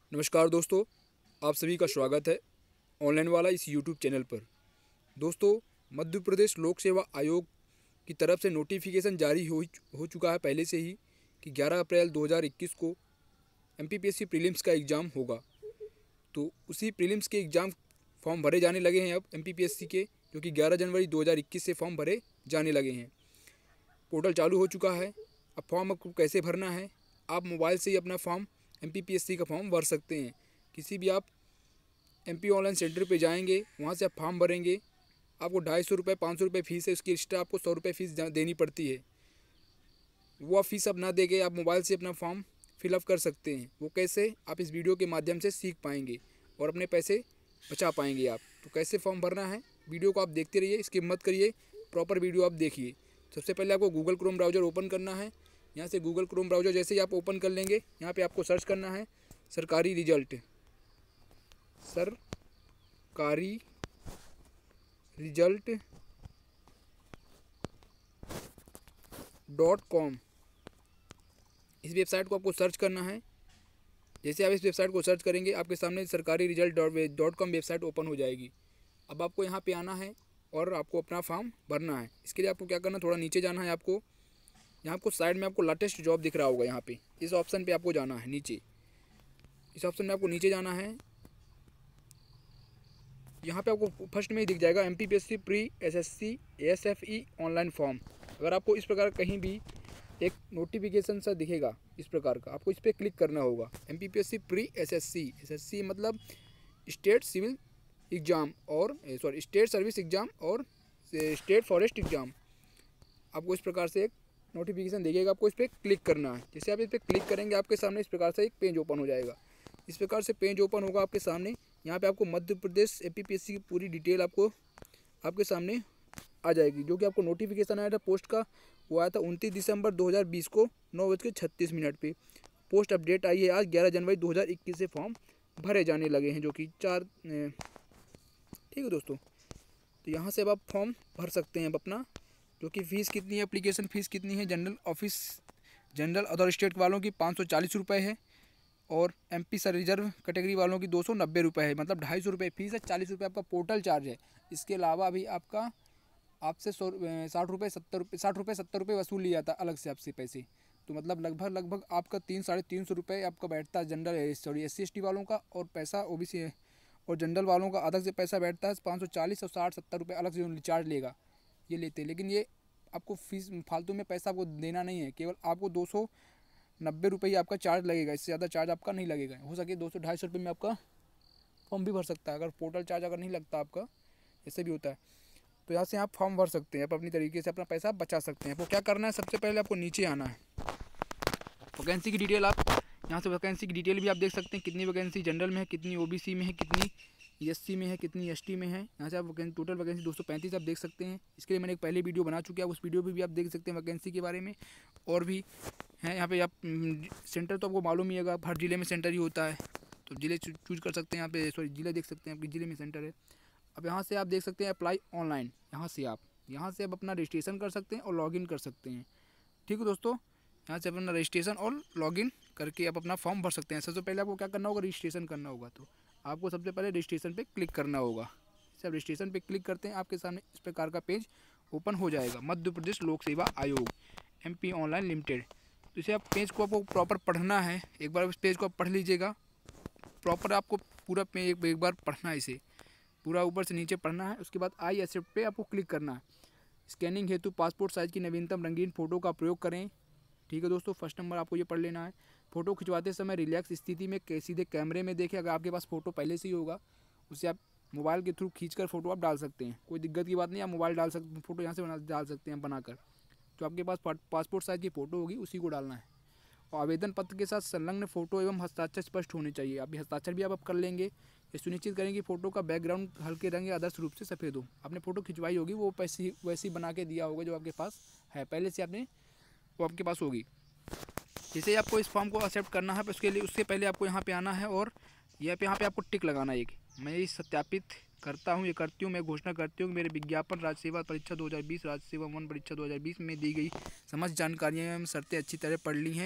नमस्कार दोस्तों, आप सभी का स्वागत है ऑनलाइन वाला इस यूट्यूब चैनल पर। दोस्तों, मध्य प्रदेश लोक सेवा आयोग की तरफ से नोटिफिकेशन जारी हो चुका है पहले से ही कि 11 अप्रैल 2021 को एमपीपीएससी प्रीलिम्स का एग्ज़ाम होगा। तो उसी प्रीलिम्स के एग्ज़ाम फॉर्म भरे जाने लगे हैं अब एमपीपीएससी के, जो कि 11 जनवरी 2021 से फॉर्म भरे जाने लगे हैं। पोर्टल चालू हो चुका है। अब फॉर्म आपको कैसे भरना है, आप मोबाइल से ही अपना फॉर्म एमपीपीएससी का फॉर्म भर सकते हैं। किसी भी आप एमपी ऑनलाइन सेंटर पे जाएंगे, वहाँ से आप फॉर्म भरेंगे। आपको 250 रुपये 500 रुपये फ़ीस है, उसकी एक्स्ट्रा आपको 100 रुपये फ़ीस देनी पड़ती है। वो आप फीस अब ना देके आप मोबाइल से अपना फॉर्म फिलअप कर सकते हैं। वो कैसे, आप इस वीडियो के माध्यम से सीख पाएंगे और अपने पैसे बचा पाएंगे आप। तो कैसे फॉर्म भरना है, वीडियो को आप देखते रहिए, स्किप मत करिए, प्रॉपर वीडियो आप देखिए। सबसे पहले आपको गूगल क्रोम ब्राउज़र ओपन करना है। यहाँ से गूगल क्रोम ब्राउज़र जैसे ही आप ओपन कर लेंगे, यहाँ पे आपको सर्च करना है सरकारी रिजल्ट .com। इस वेबसाइट को आपको सर्च करना है। जैसे आप इस वेबसाइट को सर्च करेंगे, आपके सामने सरकारी रिजल्ट .com वेबसाइट ओपन हो जाएगी। अब आपको यहाँ पे आना है और आपको अपना फॉर्म भरना है। इसके लिए आपको क्या करना है, थोड़ा नीचे जाना है। आपको यहाँ आपको साइड में आपको लेटेस्ट जॉब दिख रहा होगा, यहाँ पे इस ऑप्शन पे आपको जाना है। नीचे इस ऑप्शन में आपको नीचे जाना है। यहाँ पे आपको फर्स्ट में ही दिख जाएगा MPPSC pre SSC ASFE online form. अगर आपको इस प्रकार कहीं भी एक नोटिफिकेशन सा दिखेगा इस प्रकार का, आपको इस पर क्लिक करना होगा। एमपीपीएससी प्री एसएससी मतलब स्टेट सिविल एग्ज़ाम और स्टेट सर्विस एग्ज़ाम और स्टेट फॉरेस्ट एग्ज़ाम। आपको इस प्रकार से एक नोटिफिकेशन दिखेगा, आपको इस पर क्लिक करना है। जैसे आप इस पर क्लिक करेंगे, आपके सामने इस प्रकार से एक पेज ओपन हो जाएगा। इस प्रकार से पेज ओपन होगा आपके सामने। यहाँ पे आपको मध्य प्रदेश एमपीपीएससी की पूरी डिटेल आपको आपके सामने आ जाएगी। जो कि आपको नोटिफिकेशन आया था पोस्ट का, वो आया था 29 दिसंबर 2020 को 9:36 पे। पोस्ट अपडेट आई है आज 11 जनवरी 2021 से फॉर्म भरे जाने लगे हैं, जो कि ठीक है दोस्तों। तो यहाँ से अब आप फॉर्म भर सकते हैं अब अपना। जो कि फ़ीस कितनी है, एप्लीकेशन फ़ीस कितनी है, जनरल अदर स्टेट वालों की 540 रुपये है और एमपी सर रिजर्व कैटेगरी वालों की 290 रुपये है। मतलब 250 रुपये फ़ीस है, 40 रुपये आपका पोर्टल चार्ज है। इसके अलावा अभी आपसे 60 रुपये वसूल लिया था अलग से आपसे पैसे। तो मतलब लगभग आपका 300-350 रुपये आपका बैठता है जनरल SC/ST वालों का, और पैसा OBC और जनरल वालों का अलग से पैसा बैठता है 540 और 60-70 रुपये अलग से चार्ज ये लेते हैं। लेकिन ये आपको फीस फालतू में पैसा आपको देना नहीं है, केवल आपको 290 रुपये आपका चार्ज लगेगा। इससे ज़्यादा चार्ज आपका नहीं लगेगा। हो सके 200-250 रुपये में आपका फॉर्म भी भर सकता है, अगर पोर्टल चार्ज अगर नहीं लगता आपका, ऐसे भी होता है। तो यहाँ से आप फॉर्म भर सकते हैं, आप अपनी तरीके से अपना पैसा बचा सकते हैं। आपको क्या करना है, सबसे पहले आपको नीचे आना है। वैकेंसी की डिटेल आप यहाँ से वैकेंसी की डिटेल भी आप देख सकते हैं, कितनी वैकेंसी जनरल में है, कितनी OBC में है, कितनी SC में है, कितनी ST में है। यहाँ से आप टोटल वैकेंसी 235 आप देख सकते हैं। इसके लिए मैंने एक पहले वीडियो बना चुका है, उस वीडियो पे भी आप देख सकते हैं वैकेंसी के बारे में। और भी है यहाँ पे आप सेंटर तो आपको मालूम ही होगा, हर जिले में सेंटर ही होता है, तो जिले चूज कर सकते हैं। यहाँ पे जिले देख सकते हैं, आपके जिले में सेंटर है। अब यहाँ से आप देख सकते हैं अप्लाई ऑनलाइन। यहाँ से आप अपना रजिस्ट्रेशन कर सकते हैं और लॉगिन कर सकते हैं। ठीक है दोस्तों, यहाँ से अपना रजिस्ट्रेशन और लॉगिन करके आप अपना फॉर्म भर सकते हैं। सबसे पहले आपको क्या करना होगा, रजिस्ट्रेशन करना होगा। तो आपको सबसे पहले रजिस्ट्रेशन पे क्लिक करना होगा। जब रजिस्ट्रेशन पे क्लिक करते हैं, आपके सामने इस प्रकार का पेज ओपन हो जाएगा, मध्य प्रदेश लोक सेवा आयोग MP ऑनलाइन लिमिटेड। तो इसे आप पेज को आपको प्रॉपर पढ़ना है। एक बार इस पेज को आप पढ़ लीजिएगा प्रॉपर। आपको पूरा एक बार पढ़ना है, इसे पूरा ऊपर से नीचे पढ़ना है। उसके बाद आई एक्सेप्ट पे आपको क्लिक करना है। स्कैनिंग हेतु पासपोर्ट साइज़ की नवीनतम रंगीन फ़ोटो का प्रयोग करें। ठीक है दोस्तों, फर्स्ट नंबर आपको ये पढ़ लेना है। फ़ोटो खिंचवाते समय रिलैक्स स्थिति में सीधे कैमरे में देखें। अगर आपके पास फ़ोटो पहले से ही होगा, उससे आप मोबाइल के थ्रू खींचकर फ़ोटो आप डाल सकते हैं। कोई दिक्कत की बात नहीं, आप मोबाइल फ़ोटो यहाँ से डाल सकते हैं बनाकर। जो आपके पास पासपोर्ट साइज़ की फ़ोटो होगी उसी को डालना है। और आवेदन पत्र के साथ संलग्न फ़ोटो एवं हस्ताक्षर स्पष्ट होने चाहिए। आप हस्ताक्षर भी आप कर लेंगे। ये सुनिश्चित करें कि फ़ोटो का बैकग्राउंड हल्के रंग या आदर्श रूप से सफ़ेद हो। आपने फ़ोटो खिंचवाई होगी, वो वैसी बना के दिया होगा जो आपके पास है पहले से, वो आपके पास होगी। जैसे आपको इस फॉर्म को एक्सेप्ट करना है, उससे पहले आपको यहाँ पे आना है और यहाँ पे आपको टिक लगाना है। मैं ये सत्यापित करता हूँ, करती हूँ, मैं घोषणा करती हूँ कि मेरे विज्ञापन राज्य सेवा परीक्षा 2020 राज्य सेवा 1 परीक्षा 2020 में दी गई समस्त जानकारियाँ एवं शर्तें अच्छी तरह पढ़ ली हैं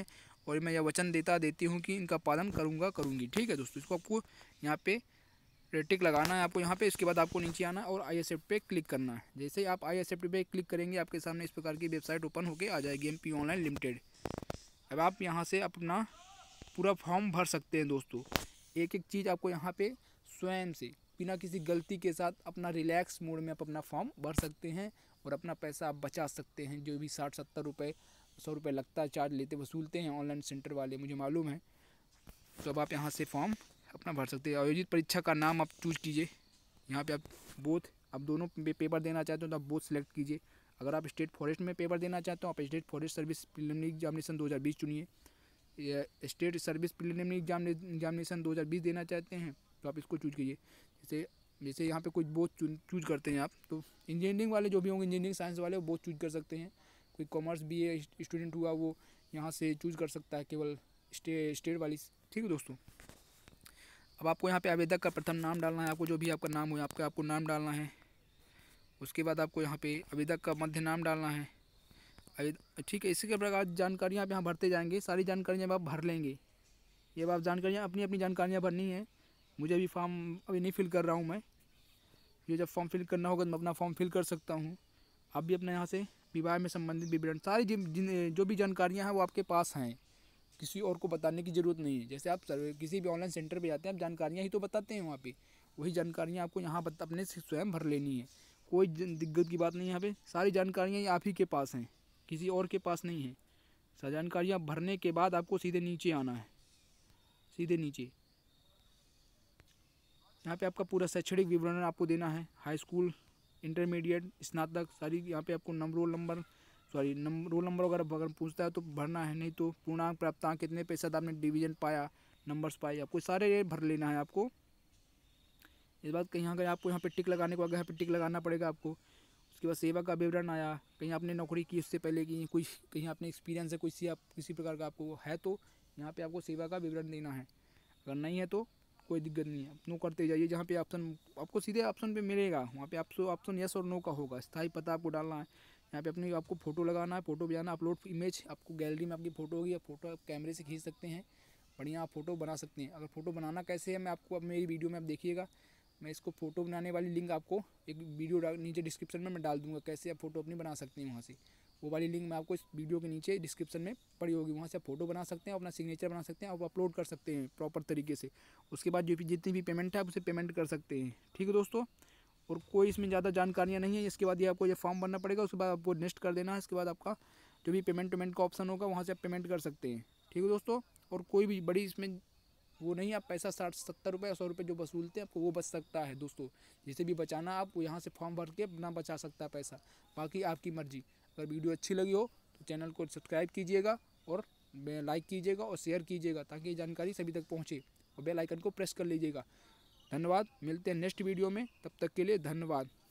और मैं यह वचन देती हूँ कि इनका पालन करूँगी। ठीक है दोस्तों, इसको आपको यहाँ पे टिक लगाना है आपको यहाँ पे। इसके बाद आपको नीचे आना और आई एक्सेप्ट पे क्लिक करना है। जैसे ही आप आई एक्सेप्ट पे क्लिक करेंगे आपके सामने इस प्रकार की वेबसाइट ओपन होकर आ जाएगी, MP ऑनलाइन लिमिटेड। अब आप यहाँ से अपना पूरा फॉर्म भर सकते हैं दोस्तों। एक एक चीज़ आपको यहाँ पे स्वयं से बिना किसी गलती के साथ अपना रिलैक्स मोड में आप अपना फॉर्म भर सकते हैं और अपना पैसा आप बचा सकते हैं। जो भी 60-70 रुपये 100 रुपये लगता है, चार्ज वसूलते हैं ऑनलाइन सेंटर वाले, मुझे मालूम है। तो अब आप यहाँ से फॉर्म अपना भर सकते हैं। आयोजित परीक्षा का नाम आप चूज कीजिए। यहाँ पे आप दोनों पेपर देना चाहते हो तो आप बोथ सेलेक्ट कीजिए। अगर आप स्टेट फॉरेस्ट में पेपर देना चाहते हो आप state forest service preliminary examination 2020 चुनिए। स्टेट सर्विस प्रीलिमिनरी एग्जामिनेशन 2020 देना चाहते हैं तो आप इसको चूज कीजिए। जैसे यहाँ पे कुछ बोथ चूज करते हैं आप, तो इंजीनियरिंग वाले जो भी होंगे, इंजीनियरिंग साइंस वाले वो बोथ चूज कर सकते हैं। कोई कॉमर्स BA स्टूडेंट हुआ वो यहाँ से चूज कर सकता है केवल स्टेट वाली। ठीक है दोस्तों, अब आपको यहाँ पे आवेदक का प्रथम नाम डालना है। आपको जो भी आपका नाम हो आपको नाम डालना है। उसके बाद आपको यहाँ पे आवेदक का मध्य नाम डालना है। ठीक है, इसी के प्रकार जानकारियाँ आप यहाँ भरते जाएंगे। सारी जानकारियाँ आप भर लेंगे। ये आप जानकारियाँ अपनी जानकारियाँ भरनी है। मुझे अभी फॉर्म अभी नहीं फिल कर रहा हूँ मैं। ये जब फॉर्म फिल करना होगा तो मैं अपना फॉर्म फिल कर सकता हूँ। आप भी अपने यहाँ से विवाह में संबंधित विवरण सारी जो भी जानकारियाँ हैं वो आपके पास हैं, किसी और को बताने की ज़रूरत नहीं है। जैसे आप किसी भी ऑनलाइन सेंटर पे जाते हैं आप जानकारियाँ ही तो बताते हैं वहाँ पे, वही जानकारियाँ आपको यहाँ अपने से स्वयं भर लेनी है। कोई दिक्कत की बात नहीं है। यहाँ पे सारी जानकारियाँ आप ही के पास हैं, किसी और के पास नहीं है। सारी जानकारियाँ भरने के बाद आपको सीधे नीचे आना है। सीधे नीचे यहाँ पे आपका पूरा शैक्षणिक विवरण आपको देना है। हाई स्कूल, इंटरमीडिएट, स्नातक, सारी यहाँ पे आपको रोल नंबर अगर पूछता है तो भरना है, नहीं तो पूर्णांक, प्राप्तांक, कितने प्रतिशत आपने डिवीजन पाया, नंबर्स पाए, आपको सारे ये भर लेना है आपको। इस बात कहीं अगर आपको यहाँ पे टिक लगाने को अगर यहाँ पे टिक लगाना पड़ेगा आपको। उसके बाद सेवा का विवरण आया, कहीं आपने नौकरी की उससे पहले की, कुछ कहीं आपने एक्सपीरियंस है किसी प्रकार का आपको है तो यहाँ पे आपको सेवा का विवरण देना है। अगर नहीं है तो कोई दिक्कत नहीं है, आप नो करते जाइए। जहाँ पे ऑप्शन आपको सीधे ऑप्शन पे मिलेगा वहाँ पे आपको ऑप्शन यस और नो का होगा। स्थायी पता आपको डालना है। यहाँ पे आपको फ़ोटो लगाना है, फ़ोटो भी आना, अपलोड इमेज, आपको गैलरी में आपकी फ़ोटो होगी, आप फ़ोटो आप कैमरे से खींच सकते हैं, बढ़िया आप फ़ोटो बना सकते हैं। अगर फ़ोटो बनाना कैसे है मैं आपको अब मेरी वीडियो में आप देखिएगा। मैं इसको फ़ोटो बनाने वाली लिंक आपको एक वीडियो नीचे डिस्क्रिप्शन में मैं डाल दूँगा, कैसे आप फ़ोटो अपनी बना सकते हैं वहाँ से। वो वाली लिंक मैं आपको इस वीडियो के नीचे डिस्क्रिप्शन में पड़ी होगी, वहाँ से आप फ़ोटो बना सकते हैं, अपना सिग्नेचर बना सकते हैं, आप अपलोड कर सकते हैं प्रॉपर तरीके से। उसके बाद जो भी जितनी भी पेमेंट है आप उसे पेमेंट कर सकते हैं। ठीक है दोस्तों, और कोई इसमें ज़्यादा जानकारियाँ नहीं है। इसके बाद ये आपको ये फॉर्म भरना पड़ेगा, उसके बाद आपको नेक्स्ट कर देना है। इसके बाद आपका जो भी पेमेंट का ऑप्शन होगा वहाँ से आप पेमेंट कर सकते हैं। ठीक है दोस्तों, और कोई भी बड़ी इसमें वो नहीं, आप पैसा 60-70 रुपये 100 रुपये जो वसूलते हैं आपको वो बच सकता है दोस्तों। जिसे भी बचाना आप यहाँ से फॉर्म भर के अपना बचा सकता है पैसा, बाकी आपकी मर्जी। अगर वीडियो अच्छी लगी हो तो चैनल को सब्सक्राइब कीजिएगा और लाइक कीजिएगा और शेयर कीजिएगा ताकि ये जानकारी सभी तक पहुँचे, और बेल आइकन को प्रेस कर लीजिएगा। धन्यवाद, मिलते हैं नेक्स्ट वीडियो में, तब तक के लिए धन्यवाद।